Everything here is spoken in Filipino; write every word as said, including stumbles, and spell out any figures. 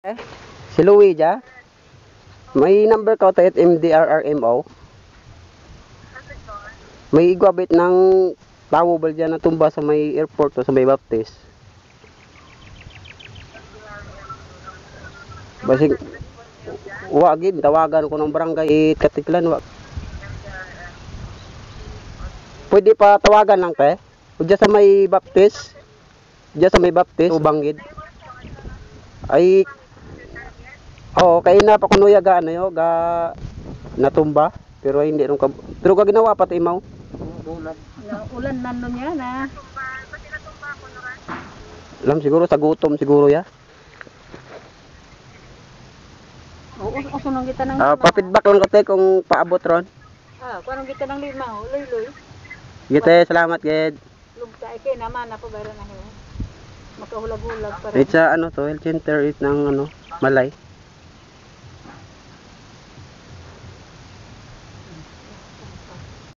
Eh, si Louisa, may number ka tayo at M D R R M O. May igwabit ng tawo ba dyan na tumba sa may airport o sa may Baptist. Basig, wagin, tawagan ko ng barangay Katiklan. Wag. Pwede pa tawagan lang te. O dyan sa may Baptist. Dyan sa may Baptist, Ubangid. Ay, oo, kaya na pa kunuya ga ano yo, ga natumba, pero hindi ron ka. Pero ka ginawa pati imaw. Na ulan nanon yan ah. Alam siguro sa gutom siguro ya. Oo, usunong kita ng Ah, lima. pa-feedback lang ko te kung paabot ron. Ah, kuanong kita ng lima, oh, loy loy. Gite, salamat gid. Lugta kay naman ako bayran na hiyo. Makahulag-hulag pa rin. It's a ano to, health center it ng ano, Malay.